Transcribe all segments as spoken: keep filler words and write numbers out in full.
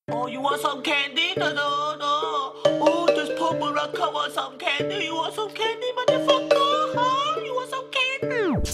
Oh, you want some candy? No, no, no. Oh, this purple rock, come want some candy? You want some candy, motherfucker? Huh? You want some candy?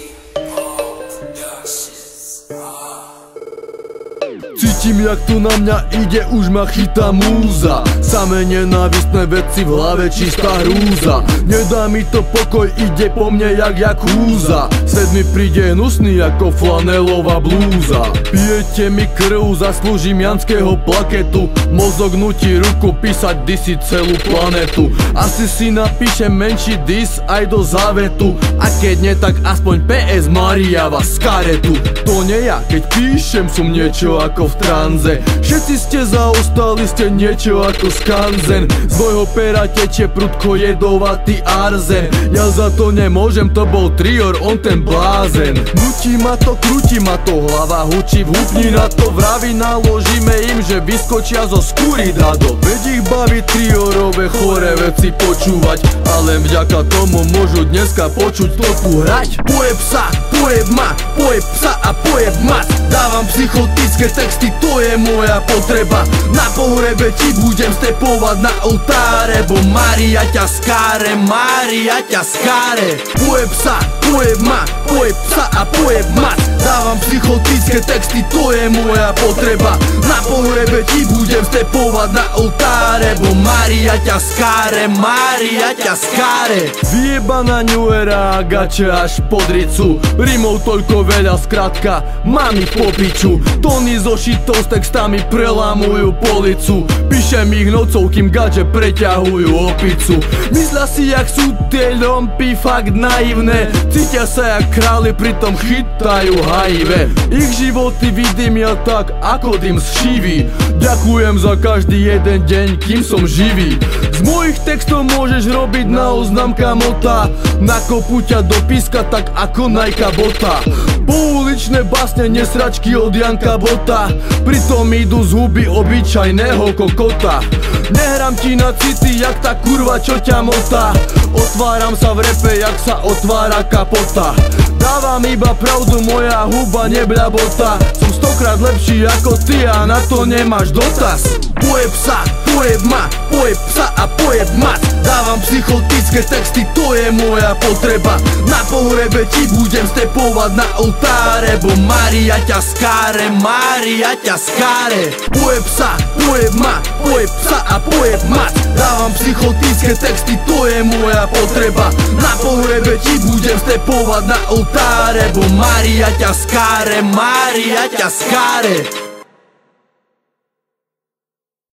Cítim, jak tu na mňa ide, už ma chytá múza. Samé nenávistné veci v hlave, čistá hrúza. Nedá mi to pokoj, ide po mne jak jakúza. Svet mi príde hnusný ako flanelová blúza. Pijete mi krv, zaslúžim janského plaketu. Mozog nutí ruku písať disy celú planetu. Asi si napíšem menší dis aj do závetu. A keď nie, tak aspoň pé es Mariava z karetu. To nie ja, keď píšem, som niečo ako v tranze. Všetci ste zaostali, ste niečo ako skanzen. Z môjho pera tečie prudko jedovatý arzen. Ja za to nemôžem, to bol Trior, on ten blázen. Nutí ma to, krúti ma to, hlava hučí, vhupni na to, vraví, naložíme im, že vyskočia zo skúry dado. Veď ich baví Triorové chore veci počúvať, ale vďaka tomu môžu dneska počuť topu hrať. Pojeb sa, pojeb ma, pojeb psa a pojeb mat. Dávam psychotické texty, to je moja potreba. Na pohrebe ti budem stepovať na oltáre, bo Mária ťa skáre, Mária ťa skáre. Pojeb sa, pojeb ma, pojeb psa a pojeb mat. Dávam psychotické texty, to je moja potreba. Na pohrebe ti budem stepovať na oltáre, bo Mária ťa skáre, Mária ťa skáre. Vyjebaná New Era, gača až pod ricu. Rimov toľko veľa, skrátka, mám ich po piču. Tony zo šitov s textami prelámujú policu. Píšem ich nocou, kým gače preťahujú opicu. Myslia si, jak sú tie ľompy fakt naivné. Cítia sa jak králi, pritom chytajú há í vé. Ich životy vidím ja tak, ako dym z šívy. Ďakujem za každý jeden deň, kým som živý. Z mojich textov môžeš robiť na oznam kamota. Nakopú ťa do píska tak ako Nike bota. Pouličné básne, nesračky od Janka Bota. Pritom idú z huby obyčajného kokota. Nehrám ti na city, jak tá kurva, čo ťa motá. Otváram sa v repe, jak sa otvára kapota. Dávam iba pravdu, moja huba nebľabota. Som stokrát lepší ako ty a na to nemáš dotaz. Pojeb sa, pojeb ma, pojeb psa a pojeb mat. Dávam psychotické texty, to je moja potreba. Na pohrebe ti budem stepovať na oltáre, bo Mária ťa skáre, Mária ťa skáre. Pojeb sa, pojeb ma, pojeb psa a pojeb mat. Dávam psychotické texty, to je moja potreba. Na pohrebe ti budem stepovať na oltáre, bo Mária ťa skáre, Mária ťa skáre.